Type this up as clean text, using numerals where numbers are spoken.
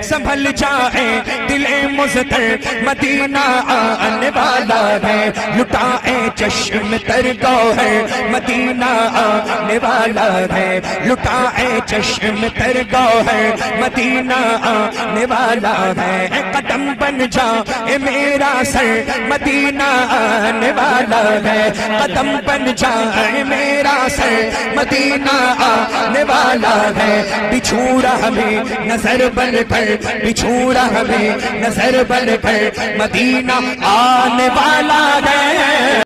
संभल जाए दिले मुज़तर मदीना आने वाला है, लुटाए चश्म तर गौहर मदीना आने वाला है, लुटाए चश्म तर गौहर मदीना आने वाला है। कदम बन जाए मेरा सर मदीना आने वाला है, कदम बन जाए मेरा सर मदीना आने वाला है। बिछूरा हमें नजर बन कर, बिछूरा हमें नजर बन कर मदीना आने वाला है।